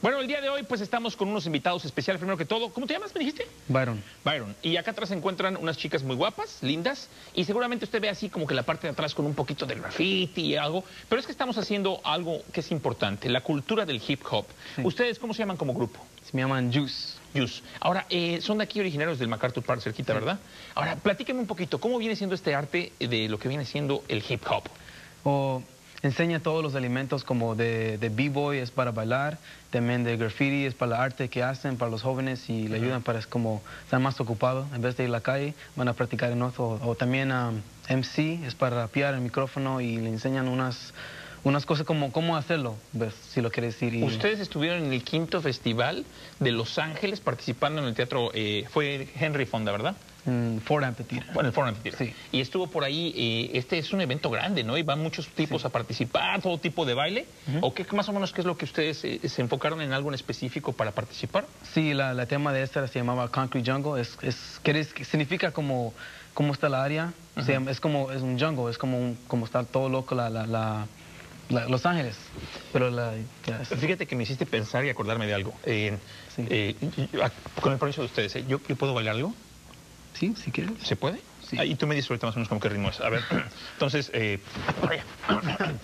Bueno, el día de hoy pues estamos con unos invitados especiales. Primero que todo, ¿cómo te llamas, me dijiste? Byron. Byron. Y acá atrás se encuentran unas chicas muy guapas, lindas, y seguramente usted ve así como que la parte de atrás con un poquito de graffiti y algo, pero es que estamos haciendo algo que es importante, la cultura del hip hop. Sí. ¿Ustedes cómo se llaman como grupo? Se me llaman Juice. Juice. Ahora, son de aquí originarios del MacArthur Park, cerquita, ¿verdad? Ahora, platíqueme un poquito, ¿cómo viene siendo este arte de lo que viene siendo el hip hop? O enseña todos los elementos como de b-boy es para bailar, también de graffiti es para el arte que hacen para los jóvenes y le ayudan para como estar más ocupados. En vez de ir a la calle, van a practicar en otro. O también MC es para rapear el micrófono y le enseñan unas cosas como cómo hacerlo, ¿ves? Si lo quieres decir. Y... Ustedes estuvieron en el 5º Festival de Los Ángeles participando en el teatro, fue Henry Fonda, ¿verdad? Ford Amphitheater. Bueno, el Ford Amphitheater. Sí. Y estuvo por ahí, este es un evento grande, ¿no? Y van muchos tipos a participar, todo tipo de baile. ¿O qué más o menos qué es lo que ustedes se enfocaron en algo en específico para participar? Sí, la tema de esta se llamaba Concrete Jungle, significa como está la área, es un jungle, es como está todo loco Los Ángeles. Pero Fíjate que me hiciste pensar y acordarme de algo. Con el permiso de ustedes, ¿yo puedo bailar algo? Sí, si quieres. ¿Se puede? Sí. Y tú me dices ahorita más o menos como qué ritmo es. A ver, entonces, por allá. 1,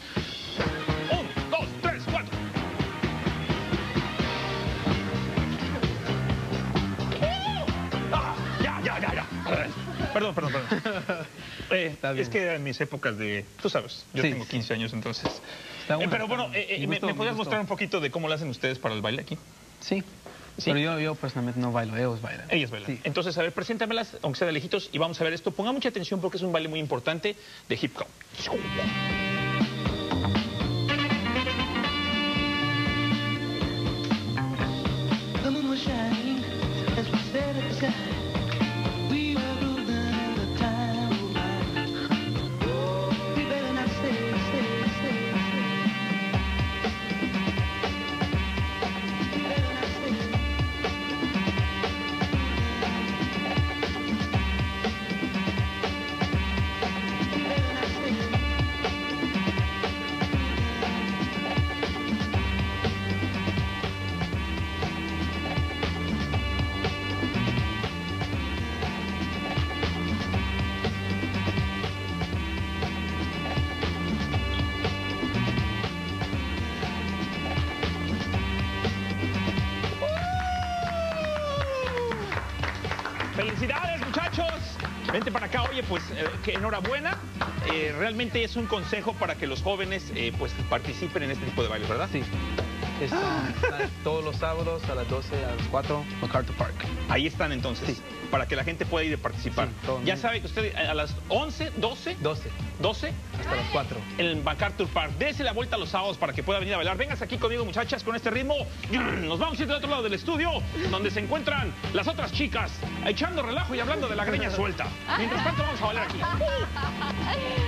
2, 3, 4. Ya. Perdón. Está bien. Es que eran mis épocas de... Tú sabes, yo tengo 15 años, entonces... Bueno, pero bueno, ¿me podrías mostrar un poquito de cómo lo hacen ustedes para el baile aquí? Sí. ¿Sí? Pero yo personalmente no bailo, ellos bailan. Ellas bailan. Sí. Entonces, a ver, preséntamelas, aunque sea de lejitos, y vamos a ver esto. Ponga mucha atención porque es un baile muy importante de hip hop. ¡Felicidades, muchachos! Vente para acá. Oye, pues, que enhorabuena. Realmente es un consejo para que los jóvenes, pues, participen en este tipo de bailes, ¿verdad? Sí. Está todos los sábados a las 12, a las 4, MacArthur Park. Ahí están, entonces, sí, para que la gente pueda ir a participar. Sí, ya sabe que usted a las 11, 12... 12 hasta las 4. En el MacArthur Park. Dese la vuelta los sábados para que pueda venir a bailar. Véngase aquí conmigo, muchachas, con este ritmo. Nos vamos a ir del otro lado del estudio, donde se encuentran las otras chicas, echando relajo y hablando de la greña suelta. Mientras tanto, vamos a bailar aquí.